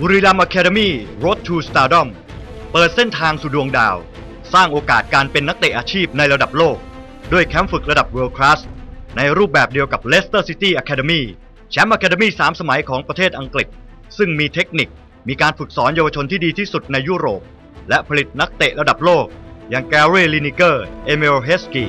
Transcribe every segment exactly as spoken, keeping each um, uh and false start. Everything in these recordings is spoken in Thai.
บุรีรัมย์อะคาเดมี่ Road to Stardom เปิดเส้นทางสู่ดวงดาวสร้างโอกาสการเป็นนักเตะอาชีพในระดับโลกด้วยแคมป์ฝึกระดับ World Class ในรูปแบบเดียวกับ Leicester City Academy แชมป์อะคาเดมี่สามสมัยของประเทศอังกฤษซึ่งมีเทคนิคมีการฝึกสอนเยาวชนที่ดีที่สุดในยุโรปและผลิตนักเตะระดับโลกอย่างแกรี่ ลินิเกอร์ เอมิล เฮสกี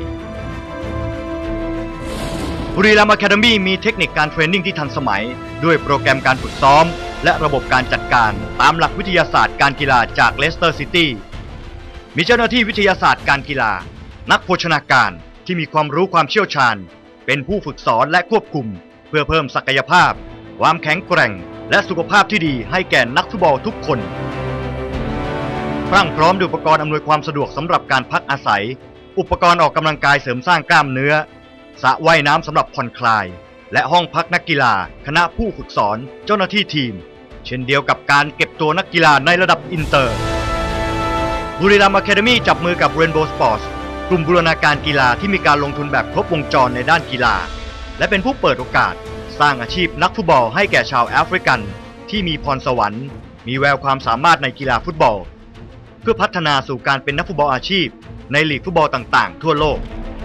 บุรีรัมย์อะคาเดมี่มีเทคนิคการเทรนนิ่งที่ทันสมัยด้วยโปรแกรมการฝึกซ้อมและระบบการจัดการตามหลักวิทยาศาสตร์การกีฬาจากเลสเตอร์ซิตี้มีเจ้าหน้าที่วิทยาศาสตร์การกีฬานักโภชนาการที่มีความรู้ความเชี่ยวชาญเป็นผู้ฝึกสอนและควบคุมเพื่อเพิ่มศักยภาพความแข็งแกร่งและสุขภาพที่ดีให้แก่นักฟุตบอลทุกคนพรั่งพร้อมด้วยอุปกรณ์อำนวยความสะดวกสำหรับการพักอาศัยอุปกรณ์ออกกำลังกายเสริมสร้างกล้ามเนื้อสระว่ายน้ำสำหรับผ่อนคลายและห้องพักนักกีฬาคณะผู้ฝึกสอนเจ้าหน้าที่ทีมเช่นเดียวกับการเก็บตัวนักกีฬาในระดับอินเตอร์บุรีรัมย์อะคาเดมี่จับมือกับ Rainbow Sports กลุ่มบูรณาการกีฬาที่มีการลงทุนแบบครบวงจรในด้านกีฬาและเป็นผู้เปิดโอกาสสร้างอาชีพนักฟุตบอลให้แก่ชาวแอฟริกันที่มีพรสวรรค์มีแววความสามารถในกีฬาฟุตบอลเพื่อพัฒนาสู่การเป็นนักฟุตบอลอาชีพในลีกฟุตบอลต่างๆทั่วโลก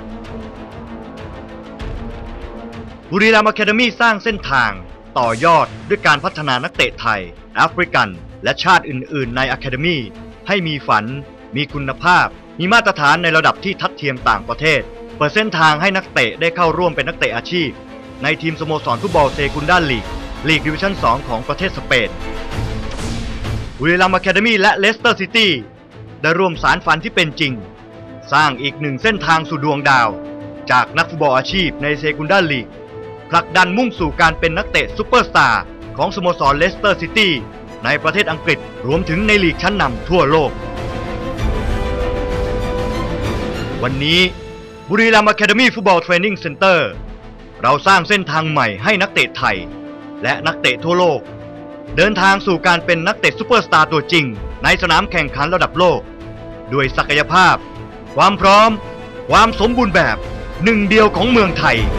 บุรีรัมย์อะคาเดมี่สร้างเส้นทางต่อยอดด้วยการพัฒนานักเตะไทยแอฟริกันและชาติอื่นๆในอะคาเดมี่ให้มีฝันมีคุณภาพมีมาตรฐานในระดับที่ทัดเทียมต่างประเทศเปิดเส้นทางให้นักเตะได้เข้าร่วมเป็นนักเตะอาชีพในทีมสโมสรฟุตบอลเซกุนดาลีกลีกดิวิชั่นสองของประเทศสเปนบุรีรัมย์อะคาเดมี่และเลสเตอร์ซิตี้ได้ร่วมสารฝันที่เป็นจริงสร้างอีกหนึ่งเส้นทางสู่ดวงดาวจากนักฟุตบอลอาชีพในเซกุนดาลีกผลักดันมุ่งสู่การเป็นนักเตะซุปเปอร์สตาร์ของสโมสรเลสเตอร์ซิตี้ในประเทศอังกฤษรวมถึงในลีกชั้นนำทั่วโลกวันนี้บุรีรัมย์อะคาเดมี่ฟุตบอลเทรนนิ่งเซ็นเตอร์เราสร้างเส้นทางใหม่ให้นักเตะไทยและนักเตะทั่วโลกเดินทางสู่การเป็นนักเตะซุปเปอร์สตาร์ตัวจริงในสนามแข่งขันระดับโลกด้วยศักยภาพความพร้อมความสมบูรณ์แบบหนึ่งเดียวของเมืองไทย